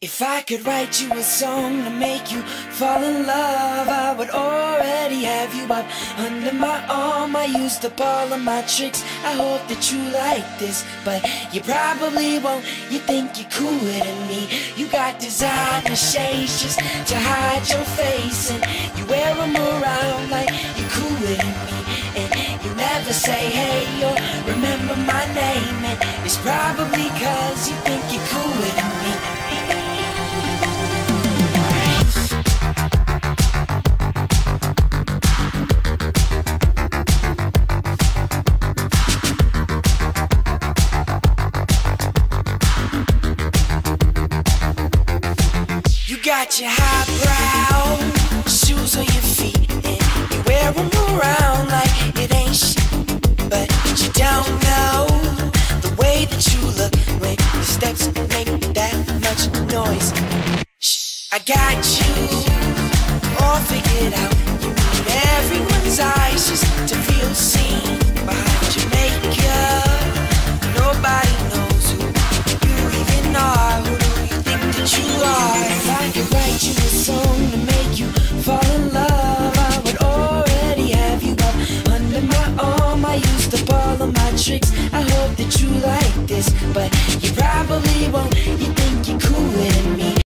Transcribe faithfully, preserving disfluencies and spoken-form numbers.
If I could write you a song to make you fall in love, I would already have you up under my arm. I used up all of my tricks, I hope that you like this, but you probably won't. You think you're cooler than me. You got designer shades just to hide your face, and you wear them around like you're cooler than me. And you never say hey or remember my name, and it's probably cause you think you're cooler than me. You got your highbrow shoes on your feet, and you wear them around like it ain't shit, but you don't know the way that you look when your steps make that much noise. Shh, I got you all figured out. You need everyone's eyes just to feel seen behind your makeup. Nobody knows who you even are. Who do you think that you are? If I could write you a song to make you fall in love, I would already have you up under my arm. I used up all of my tricks, I hope that you like this, but you probably won't.